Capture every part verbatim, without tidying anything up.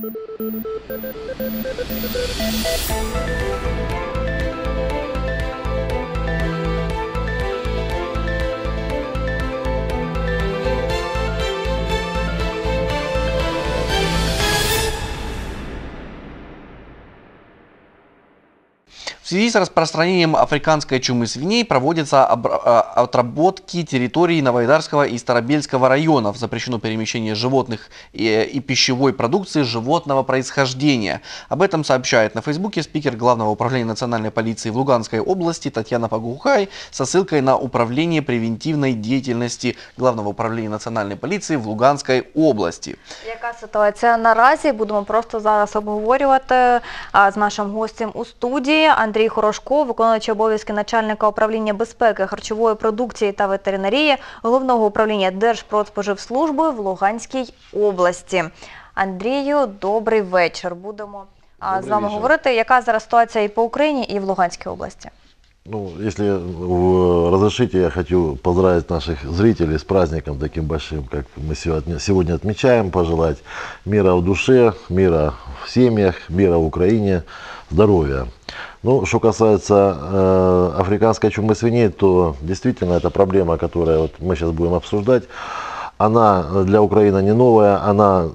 В связи с распространением африканской чумы свиней проводятся отработки территорий Новоайдарского и Старобельского районов. Запрещено перемещение животных и, и пищевой продукции животного происхождения. Об этом сообщает на Фейсбуке спикер Главного управления национальной полиции в Луганской области Татьяна Погухай со ссылкой на Управление превентивной деятельности Главного управления национальной полиции в Луганской області. Яка ситуація наразі? Будемо просто зараз обговорювати з нашим гостем у студії. Андрій Хорошко, виконуючий обов'язки начальника управління безпеки, харчової продукції та ветеринарії Головного управління Держпродспоживслужби в Луганській області. Андрію, добрий вечір. Будемо добрий з вами вечір. говорити, яка зараз ситуація і по Україні, і в Луганській області. Ну, если разрешите, я хочу поздравить наших зрителей с праздником таким большим, как мы сегодня отмечаем, пожелать мира в душе, мира в семьях, мира в Украине, здоровья. Ну, что касается э, африканской чумы свиней, то действительно это проблема, которую вот мы сейчас будем обсуждать. Она для Украины не новая, она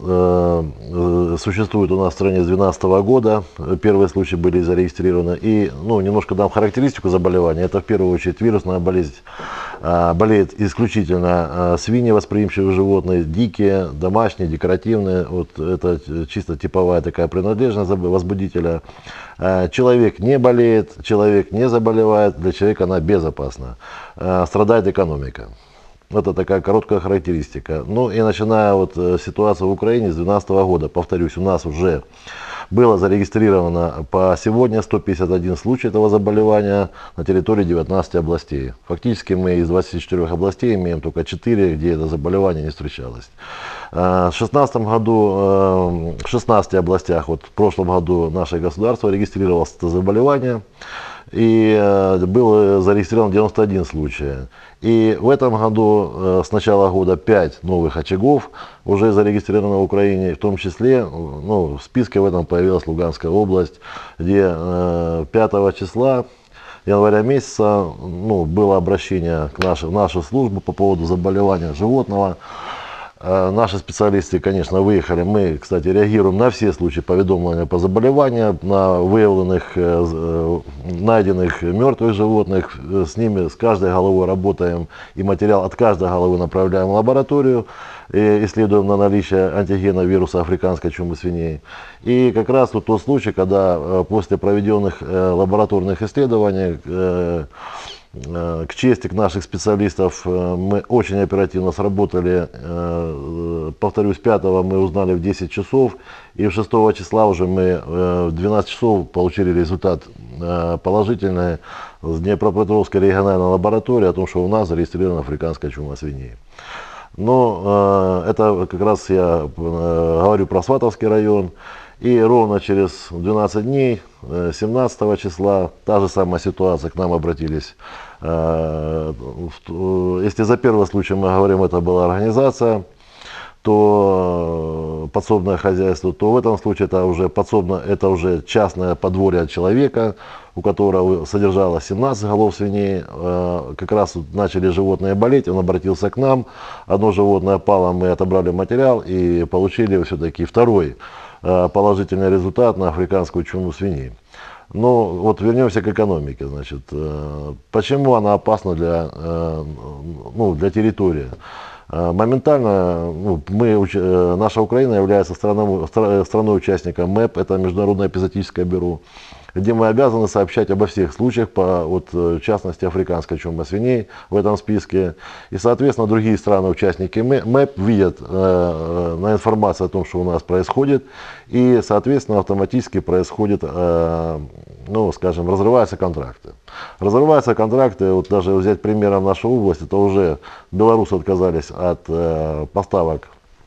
э, существует у нас в стране с две тысячи двенадцатого года. Первые случаи были зарегистрированы. И ну, немножко дам характеристику заболевания. Это в первую очередь вирусная болезнь. Э, болеет исключительно э, свиньи, восприимчивые животные, дикие, домашние, декоративные. Вот это чисто типовая такая принадлежность возбудителя. Э, человек не болеет, человек не заболевает, для человека она безопасна. Э, страдает экономика. Это такая короткая характеристика. Ну и начиная вот ситуацию в Украине с две тысячи двенадцатого года, повторюсь, у нас уже было зарегистрировано по сегодня сто пятьдесят один случай этого заболевания на территории девятнадцати областей. Фактически мы из двадцати четырёх областей имеем только четыре, где это заболевание не встречалось. В две тысячи шестнадцатом году в шестнадцати областях, вот в прошлом году наше государство регистрировалось это заболевание. И было зарегистрировано девяносто один случай. И в этом году, с начала года, пять новых очагов уже зарегистрировано в Украине. В том числе, ну, в списке в этом появилась Луганская область, где пятого числа января месяца ну, было обращение к нашей, в нашу службу по поводу заболевания животного. Наши специалисты, конечно, выехали. Мы, кстати, реагируем на все случаи поведомления по заболеванию, на выявленных, найденных мертвых животных. С ними, с каждой головой работаем и материал от каждой головы направляем в лабораторию. И исследуем на наличие антигена вируса африканской чумы свиней. И как раз вот тот случай, когда после проведенных лабораторных исследований, к чести наших специалистов, мы очень оперативно сработали. Повторюсь, пятого мы узнали в десять часов, и шестого числа уже мы в двенадцать часов получили результат положительный с Днепропетровской региональной лаборатории о том, что у нас зарегистрирована африканская чума свиней. Но это как раз я говорю про Сватовский район. И ровно через двенадцать дней, семнадцатого числа, та же самая ситуация, к нам обратились. Если за первый случай мы говорим, это была организация, то подсобное хозяйство, то в этом случае это уже подсобное, это уже частное подворье человека, у которого содержалось семнадцать голов свиней. Как раз начали животные болеть, он обратился к нам, одно животное пало, мы отобрали материал и получили все-таки второй положительный результат на африканскую чуму свиней. Но вот вернемся к экономике. Значит, почему она опасна для, ну, для территории? Моментально ну, мы, наша Украина является страной, страной-участником МЭП, это Международное эпизоотическое бюро, где мы обязаны сообщать обо всех случаях, по, вот, в частности, африканской чумы свиней в этом списке. И, соответственно, другие страны-участники МЭП видят э, на информацию о том, что у нас происходит, и, соответственно, автоматически происходит, э, ну, скажем, разрываются контракты. Разрываются контракты, вот даже взять примером нашу область, это уже белорусы отказались от э, поставок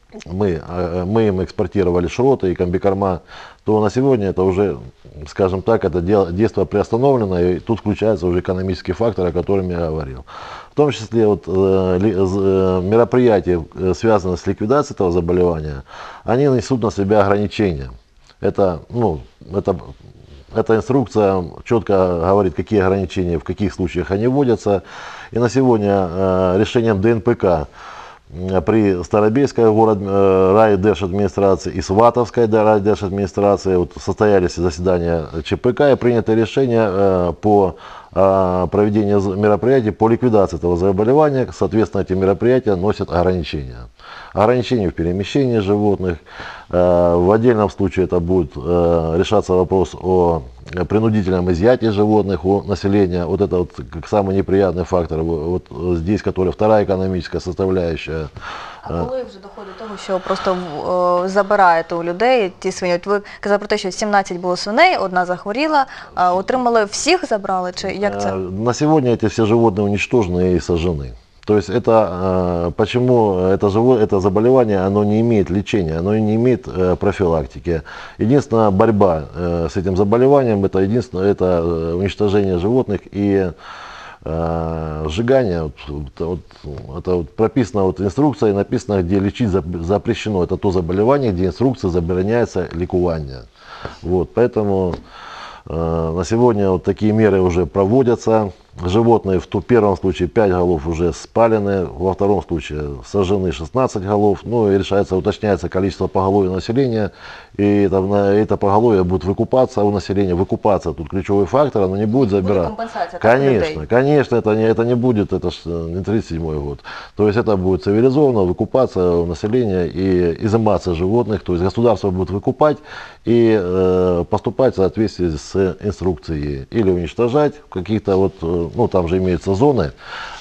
мы, э, мы им экспортировали шроты и комбикорма, то на сегодня это уже, скажем так, это дело, действие приостановлено, и тут включается уже экономический фактор, о котором я говорил. В том числе вот, э, ли, э, мероприятия, э, связанные с ликвидацией этого заболевания, они несут на себя ограничения. Это, ну, это, эта инструкция четко говорит, какие ограничения, в каких случаях они вводятся. И на сегодня э, решением Дэ Эн Пэ Ка при Старобельской город, э, райдержадминистрации и Сватовской райдержадминистрации вот, состоялись заседания Че Пэ Ка и принято решение э, по э, проведению мероприятий по ликвидации этого заболевания. Соответственно, эти мероприятия носят ограничения. Ограничения в перемещении животных. Э, в отдельном случае это будет э, решаться вопрос о принудительном изъятии животных у населения. Вот это вот самый неприятный фактор, вот здесь, который вторая экономическая составляющая. А коли вже доходить до того, що просто о, забираєте у людей ті свині? От ви казали про те, що сімнадцять було свиней, одна захворіла, а отримали всіх забрали, чи як це? На сегодня эти все животные уничтожены и сожжены. То есть это почему это, живое, это заболевание, оно не имеет лечения, оно не имеет профилактики. Единственная борьба с этим заболеванием, это единственное, это уничтожение животных и сжигание. Вот, вот, это вот прописано вот инструкция, написано, где лечить запрещено. Это то заболевание, где инструкция забороняется ликувание. Вот, поэтому на сегодня вот такие меры уже проводятся. Животные в ту, первом случае пять голов уже спалены, во втором случае сожжены шестнадцать голов. Ну и решается, уточняется количество поголовья населения. И там, на это поголовье будет выкупаться у населения. Выкупаться тут ключевой фактор, оно не будет забирать. Конечно, конечно, это не, это не будет, это ж не тридцать седьмой год. То есть это будет цивилизованно выкупаться у населения и изыматься животных. То есть государство будет выкупать и э, поступать в соответствии с инструкцией. Или уничтожать каких-то вот, ну там же имеются зоны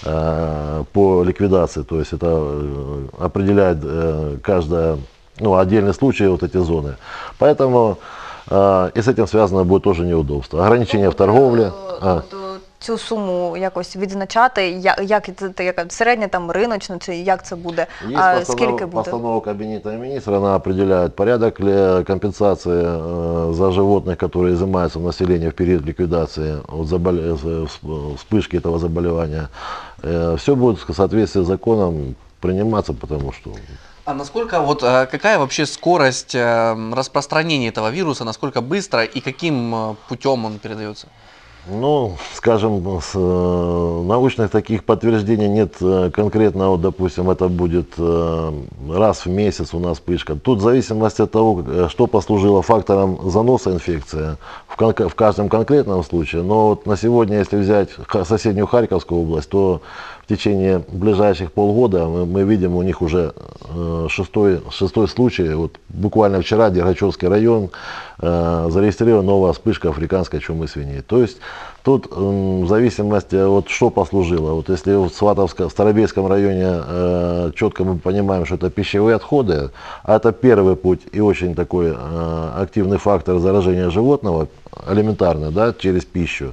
э, по ликвидации, то есть это э, определяет э, каждая, ну, отдельный случай вот эти зоны. Поэтому э, и с этим связано будет тоже неудобство. Ограничения в торговле. А. Цю суму якось відзначати, як, як це яка середня там риночна, чи як це буде? Есть а постанов, скільки буде? Постанова Кабинета министра, она определяет порядок компенсации э, за животных, которые изымаются в населении в период ликвидации от заболе... вспышки этого заболевания. Э, все будет в соответствии с законом приниматься, потому что... А насколько, вот какая вообще скорость распространения этого вируса, насколько быстро и каким путем он передается? Ну, скажем, с, э, научных таких подтверждений нет э, конкретно, вот, допустим, это будет э, раз в месяц у нас вспышка. Тут в зависимости от того, что послужило фактором заноса инфекции в, кон в каждом конкретном случае. Но вот на сегодня, если взять соседнюю Харьковскую область, то в течение ближайших полгода мы, мы видим у них уже э, шестой, шестой случай. Вот буквально вчера Дергачевский район э, зарегистрировала новая вспышка африканской чумы свиней. То есть тут э, в зависимости от что послужило. Вот если в Сватовском, в Старобельском районе э, четко мы понимаем, что это пищевые отходы, а это первый путь и очень такой э, активный фактор заражения животного, элементарный, да, через пищу,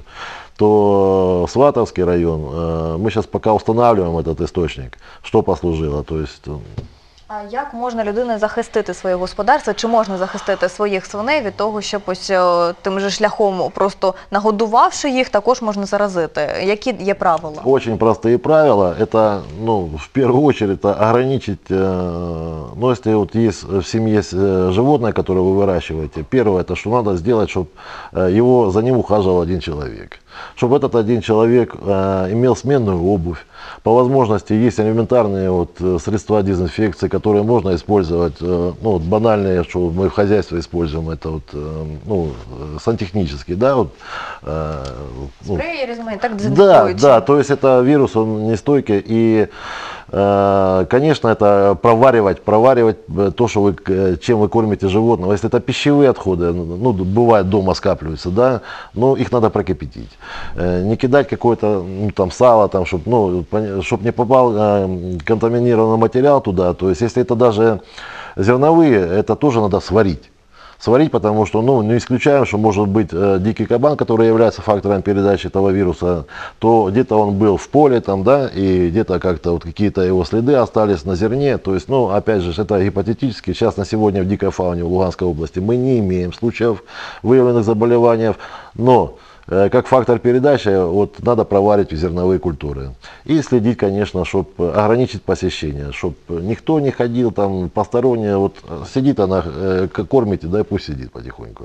то Сватовский район, э, мы сейчас пока устанавливаем этот источник, что послужило. То есть, А як можна людині захистити своє господарство, чи можна захистити своїх свиней від того, щоб ось тим же шляхом, просто нагодувавши їх, також можна заразити? Які є правила? Очень простые правила. Это, ну, в первую очередь, это ограничить, э, ну, если вот есть в семье животное, которое вы выращиваете, первое, это что надо сделать, чтобы его, за ним ухаживал один человек. Чтобы этот один человек э, имел сменную обувь. По возможности есть элементарные вот, средства дезинфекции, которые можно использовать, э, ну, вот банальные, что мы в хозяйстве используем, это вот, э, ну, сантехнические, да, вот. Э, ну, Спреи, резьмы, так да, дезинфекующие. да, то есть это вирус, он нестойкий, и, э, конечно, это проваривать, проваривать то, что вы, чем вы кормите животного. Если это пищевые отходы, ну, бывает дома скапливаются, да, но их надо прокипятить. Э, не кидать какое-то, ну, там, сало, там, чтобы, ну, чтоб не попал э, контаминированный материал туда. То есть, если это даже зерновые, это тоже надо сварить. сварить, потому что, ну, не исключаем, что может быть э, дикий кабан, который является фактором передачи этого вируса, то где-то он был в поле, там, да, и где-то как-то вот какие-то его следы остались на зерне, то есть, ну, опять же, это гипотетически, сейчас на сегодня в дикой фауне в Луганской области мы не имеем случаев выявленных заболеваний, но как фактор передачи, вот надо проварить зерновые культуры. И следить, конечно, чтобы ограничить посещение, чтобы никто не ходил там посторонние, вот сидит она, кормите, да, пусть сидит потихоньку.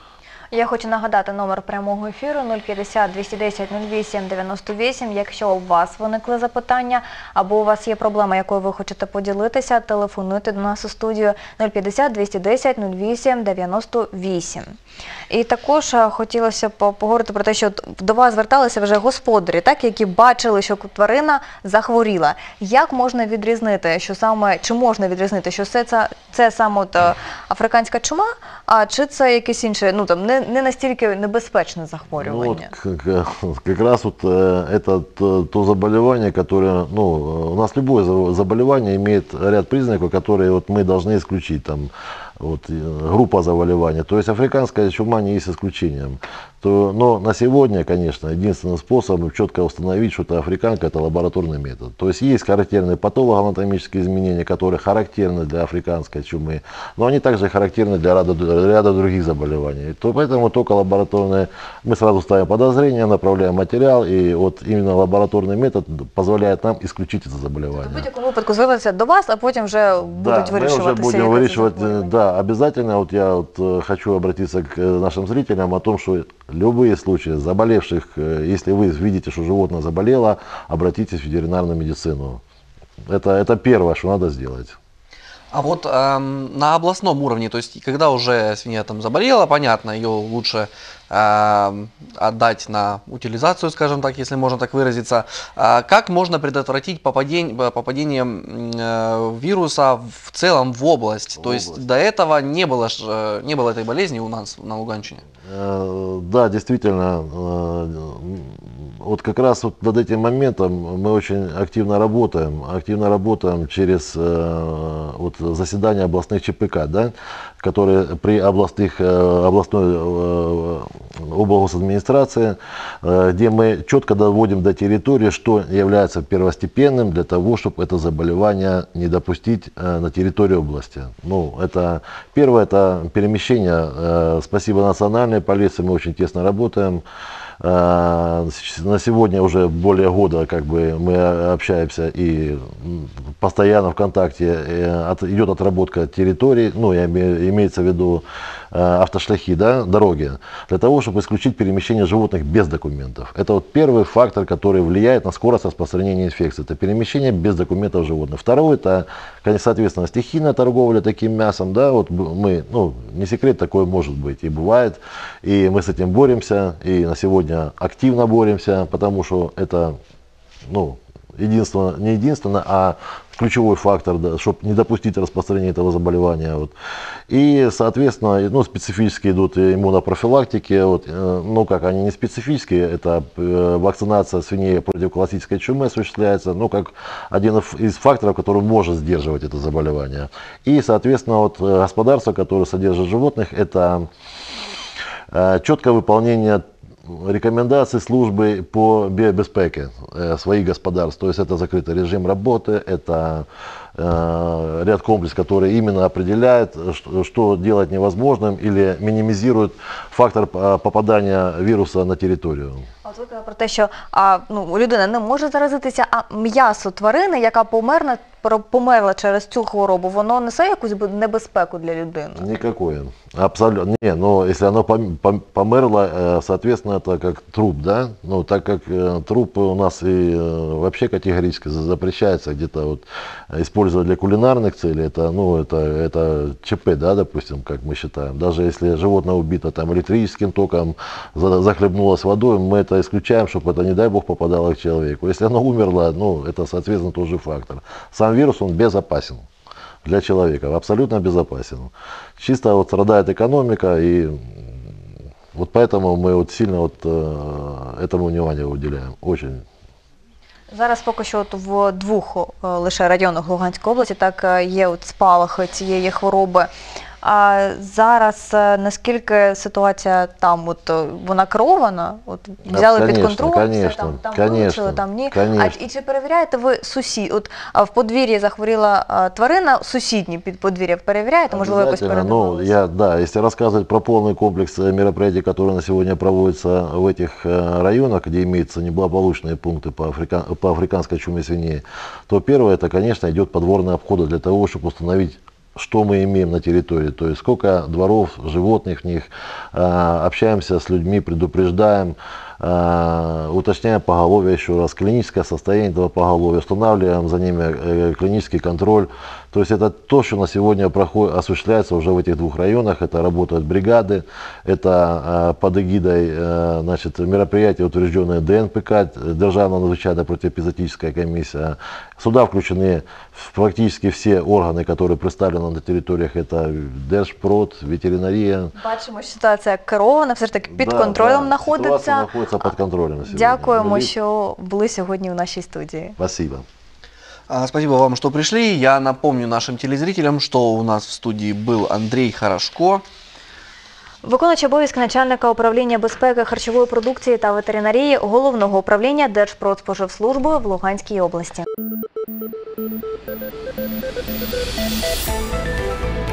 Я хочу нагадати номер прямого ефіру нуль п'ятдесят двісті десять нуль вісім дев'яносто вісім. Якщо у вас виникли запитання або у вас є проблема, якою ви хочете поділитися, телефонуйте до нас у студію нуль п'ятдесят двісті десять нуль вісім дев'яносто вісім. І також хотілося б поговорити про те, що до вас зверталися вже господарі, так, які бачили, що тварина захворіла. Як можна відрізнити, що саме, чи можна відрізнити, що це, це, це саме от, африканська чума, а чи це якесь інше, ну там не, не настільки небезпечне захворювання? Ну, вот, как, как раз вот это то, то заболевание, которое, ну, у нас любое заболевание имеет ряд признаков, которые вот мы должны исключить, там, вот, группа заболеваний. То есть африканская чума не есть исключением. То, но на сегодня, конечно, единственным способом четко установить, что это африканка, это лабораторный метод. То есть есть характерные патологоанатомические изменения, которые характерны для африканской чумы, но они также характерны для ряда, ряда других заболеваний. То, поэтому только лабораторные, мы сразу ставим подозрение, направляем материал, и вот именно лабораторный метод позволяет нам исключить это заболевание. В будь-якому випадку звернутися до вас, а потім вже будуть да, вирішувати. Мы уже будем выращивать, да, обязательно. Вот я вот хочу обратиться к нашим зрителям о том, что любые случаи заболевших, если вы видите, что животное заболело, обратитесь в ветеринарную медицину. Это, это первое, что надо сделать. А вот эм, на областном уровне, то есть когда уже свинья там заболела, понятно, ее лучше э, отдать на утилизацию, скажем так, если можно так выразиться. А как можно предотвратить попадение, попадение э, вируса в целом в область? В то область. Есть до этого не было, не было этой болезни у нас на Луганщине? Э, да, действительно. Э, вот как раз вот над этим моментом мы очень активно работаем. Активно работаем через э, вот, заседания областных ЧПК, да, которые при областных, областной облгосадминистрации, где мы четко доводим до территории, что является первостепенным для того, чтобы это заболевание не допустить на территории области. Ну, это первое, это перемещение. Спасибо национальной полиции, мы очень тесно работаем. На сегодня уже более года как бы мы общаемся и постоянно в контакте, идет отработка территорий, ну, имеется в виду автошляхи, да, дороги, для того, чтобы исключить перемещение животных без документов. Это вот первый фактор, который влияет на скорость распространения инфекции. Это перемещение без документов животных. Второй, это, соответственно, стихийная торговля таким мясом. Да, вот мы, ну, не секрет, такое может быть и бывает. И мы с этим боремся. И на сегодня активно боремся, потому что это, ну, единственно, не единственно, а ключевой фактор, да, чтобы не допустить распространения этого заболевания. Вот. И, соответственно, ну, специфически идут иммунопрофилактики. Вот, ну, как они не специфические, это вакцинация свиней против классической чумы осуществляется, ну, как один из факторов, который может сдерживать это заболевание. И, соответственно, вот, господарство, которое содержит животных, это четкое выполнение рекомендации службы по биобезпеке э, своих господарств. То есть это закрытый режим работы, это э, ряд комплексов, которые именно определяют, что, что делать невозможным или минимизирует фактор попадания вируса на территорию. От ви казали про те, що а, ну, людина не може заразитися, а м'ясо тварини, яка померла, померла через цю хворобу, воно несе якусь небезпеку для людини? Никакое. Абсолютно. Не, но если оно померло, соответственно, это как труп, да? Ну, так как труп у нас и вообще категорически запрещается где-то вот использовать для кулинарных целей, это, ну, это, это ЧП, да, допустим, как мы считаем. Даже если животное убито там электрическим током, захлебнулось водой, мы это исключаем, чтобы это, не дай бог, попадало к человеку. Если оно умерло, ну, это, соответственно, тоже фактор. Сам вирус, он безопасен для человека, абсолютно безопасен. Чисто вот страдает экономика, и вот поэтому мы вот сильно вот э, этому внимание уделяем. Очень. Зараз поки що от в двох лише районах Луганської області так є от спалахи цієї хвороби. А зараз е, наскільки ситуація там, от е, вона керована? От взяли під конечно, контроль, конечно, все там, там конечно, вилучили, там ні. конечно. А і чи перевіряєте ви сусід? От а, в подвір'ї захворіла а, тварина, сусідні під подвір'я перевіряєте, можливо, якось Обязательно. Ну, передивилися? я, да, если рассказывать про полный комплекс э, мероприятий, которые на сегодня проводятся в этих э, районах, где имеются неблагополучные пункты по, африка... по африканской чуме свиней, то первое, это, конечно, идет подворная обхода для того, чтобы установить, что мы имеем на территории, то есть сколько дворов, животных в них, э, общаемся с людьми, предупреждаем, э, уточняем поголовье еще раз, клиническое состояние этого поголовья, устанавливаем за ними э, клинический контроль. То есть это то, что на сегодня проходит, осуществляется уже в этих двух районах. Это работают бригады, это э, под эгидой э, значит, мероприятия, утвержденные ДНПК, Державная надзвычайная противоэпизоотическая комиссия. Сюда включены практически все органы, которые представлены на территориях. Это Держпрод, ветеринария. Бачимо, що ситуація керована, все ж таки під Да, контролем да, знаходиться. Ситуация находится под контролем на сегодня. Дякуємо, Велик- що були сьогодні у нашій студії. Спасибо. А, Спасибо вам, что пришли. Я напомню нашим телезрителям, что у нас в студии был Андрей Хорошко. Виконуючий обов'язки начальника управління безпеки харчової продукції та ветеринарії Головного управління Держпродспоживслужби в Луганській області.